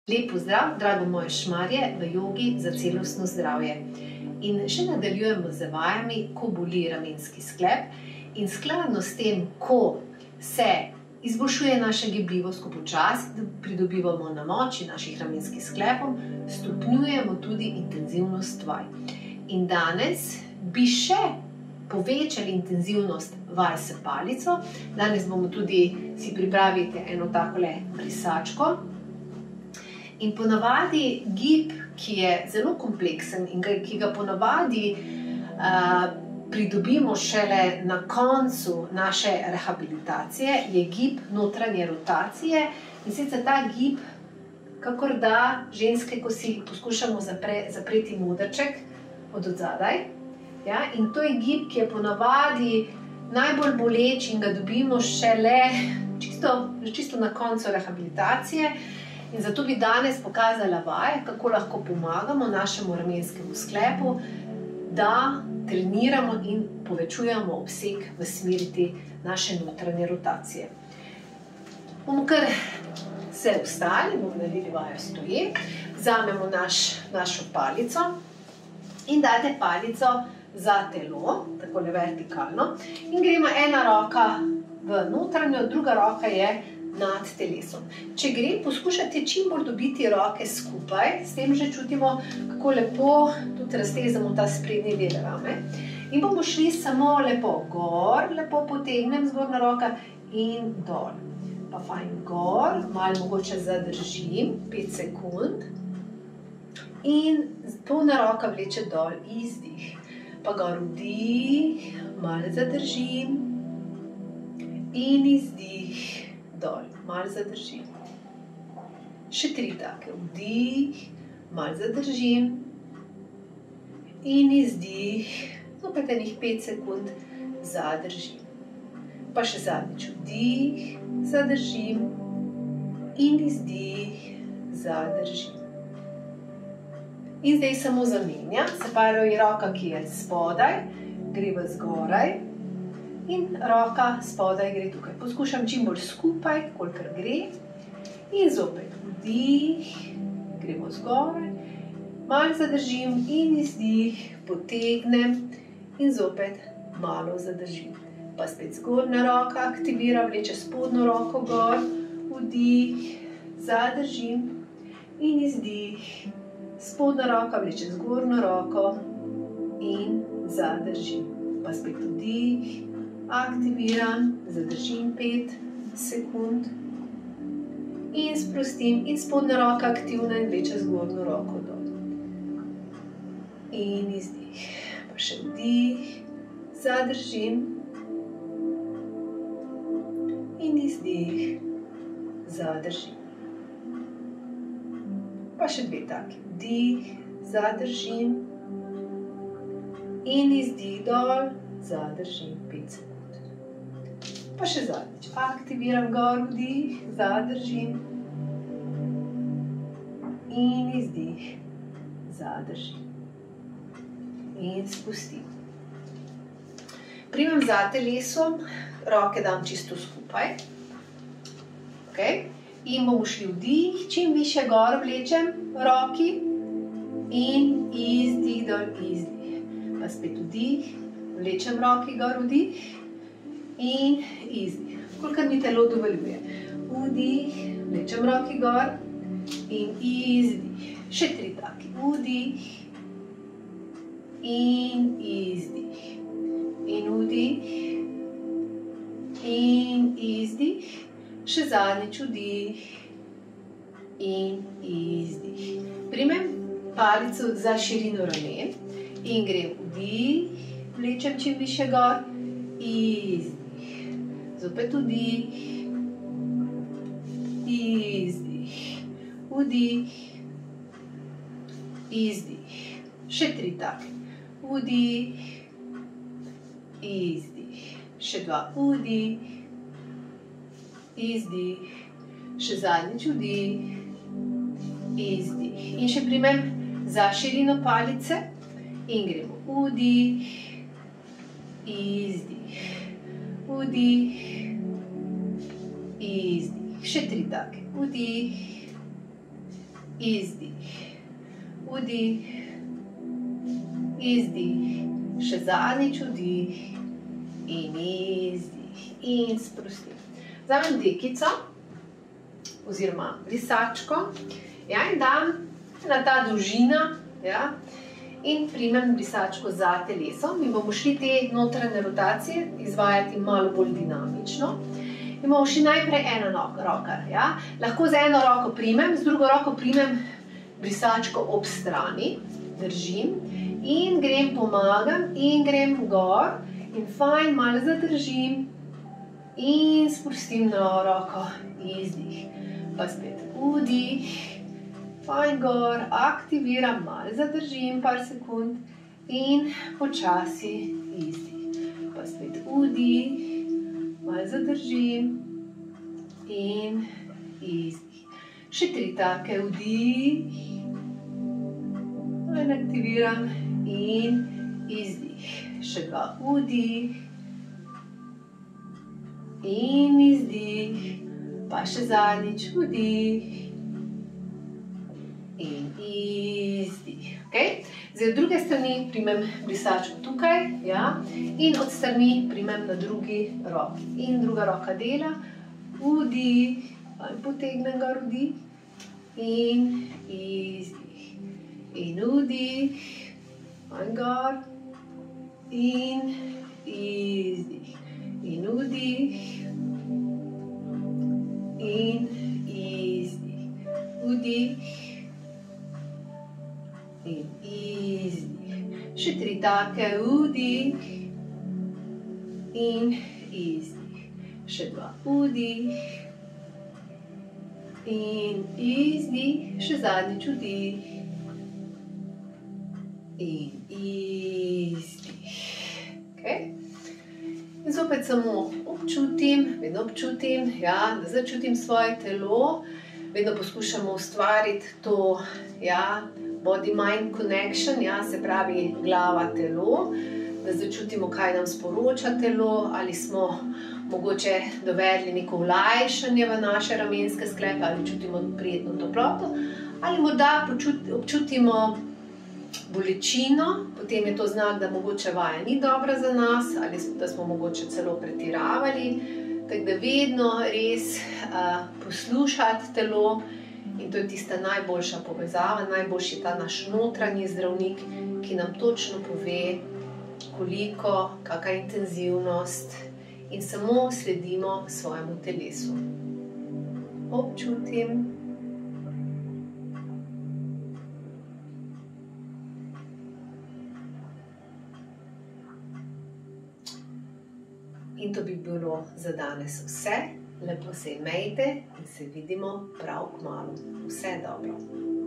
Lep pozdrav, drago moje šmarje, v jogi za celostno zdravje. In še nadaljujemo z vajami, ko boli ramenski sklep. In skladno s tem, ko se izboljšuje naša gibljivost, ko počasi pridobivamo na moči naših ramenskih sklepov, stopnjujemo tudi intenzivnost vaj. In danes bi še povečali intenzivnost vaj s palico. Danes bomo tudi si pripraviti eno takole brisačko. In ponavadi gib, ki je zelo kompleksen in ki ga ponavadi pridobimo šele na koncu naše rehabilitacije, je gib notranje rotacije. In sicer ta gib, kakor da ženske, ko si poskušamo zapreti modrček od odzadaj. In to je gib, ki je ponavadi najbolj boleč in ga dobimo šele čisto na koncu rehabilitacije. In zato bi danes pokazala vaje, kako lahko pomagamo našemu ramenskemu sklepu, da treniramo in povečujemo obseg v smeri te naše notranje rotacije. Bomo kar se vstali, bomo naredili vajo stoje, vzamemo našo palico in date palico za telo, takole vertikalno, in gremo ena roka v notranjo, druga roka je nad telesom. Če gre, poskušajte čim bolj dobiti roke skupaj, s tem že čutimo, kako lepo tudi raztezamo ta sprednji del rame. In bomo šli samo lepo gor, lepo potegnem zgornja roka in dol. Pa fajn gor, malo mogoče zadržim, 5 sekund. In spodnja roka vleče dol, izdih. Pa gor vdih, malo zadržim in izdih. Dol, malo zadržim. Še 3 take. Vdih, malo zadržim in izdih. Zopet enih 5 sekund zadržim. Pa še zadnjič. Vdih, zadržim in izdih, zadržim. In zdaj samo zamenjam. Se pravi, roka, ki je spodaj, gre v zgoraj. In roka spodaj gre tukaj. Poskušam čim bolj skupaj, kolikor gre. In zopet vdih, gremo zgoraj, malo zadržim in izdih, potegnem in zopet malo zadržim. Pa spet zgornja roka aktivira, vleče spodnjo roko gor, vdih, zadržim in izdih. Spodnja roka vleče zgornjo roko in zadržim. Pa spet vdih, aktiviram, zadržim 5 sekund in sprostim in spodnja roka aktivna in vleče zgornjo roko dol. In izdih. Pa še vdih, zadržim in izdih, zadržim. Pa še 2 taki. Vdih, zadržim in izdih dol, zadržim 5 sekund. Pa še zadnjič. Aktiviram gor, vdih, zadržim in izdih, zadržim in spustim. Primem za telesom, roke dam čisto skupaj. In bomo šli vdih, čim više gor vlečem roki in izdih dol, izdih. Pa spet vdih, vlečem roki gor, vdih in izdih, kolikor mi telo dovoljuje. Vdih, vlečem roki gor in izdih. Še 3 taki. Vdih in izdih. In vdih in izdih. Še zadnjič vdih in izdih. Primem palico za širino ramen in grem vdih, vlečem čim više gor, izdih. Zopet vdih, izdih, vdih, izdih. Še 3 take. Vdih, izdih. Še 2. Vdih, izdih. Še zadnjič vdih, izdih. In še primem za širino palice in gremo vdih, izdih, vdih, izdih. Še 3 take. Vdih, izdih, vdih, izdih, še zadnjič vdih in izdih in sprostim. Vzamem dekico oziroma brisačko in dam na ta dolžina in primem brisačko za telesom in bomo šli te notranje rotacije izvajati malo bolj dinamično. In bomo šli najprej ena roka. Lahko z eno roko primem, z drugo roko primem brisačko ob strani, držim in grem, pomagam in grem gor in fajn malo zadržim in spustim na roko, izdih, pa spet vdih, fajn gor, aktiviram, malo zadržim par sekund in počasi izdih, pa spet vdih, malo zadržim in izdih. Še 3 take, vdih, malo aktiviram in izdih. Še 2, vdih in izdih, pa še zadnjič, vdih in izdih. Zdaj od druge strani primem brisačko tukaj in od strani primem na drugi roki. In druga roka dela, vdih, potegnem gor vdih in izdih. In vdih, gor in izdih. In vdih in izdih. Vdih in izdih. Še 3 take, vdih in izdih. Še 2, vdih in izdih. Še zadnjič vdih in izdih. In zopet samo občutim, vedno občutim, da začutim svoje telo. Vedno poskušamo ustvariti to, body-mind connection, se pravi glava, telo, da začutimo, kaj nam sporoča telo, ali smo mogoče dovedli neko olajšanje v naše ramenske sklepe, ali čutimo prijetno toploto, ali morda občutimo bolečino, potem je to znak, da mogoče vaja ni dobra za nas, ali da smo mogoče celo pretiravali, tako da vedno res poslušati telo. In to je tista najboljša povezava, najboljši ta naš notranji zdravnik, ki nam točno pove, koliko, kakšna intenzivnost in samo sledimo svojemu telesu. Občutim. In to bi bilo za danes vse. Lepo se imejte in se vidimo prav kmalu. Vse dobro.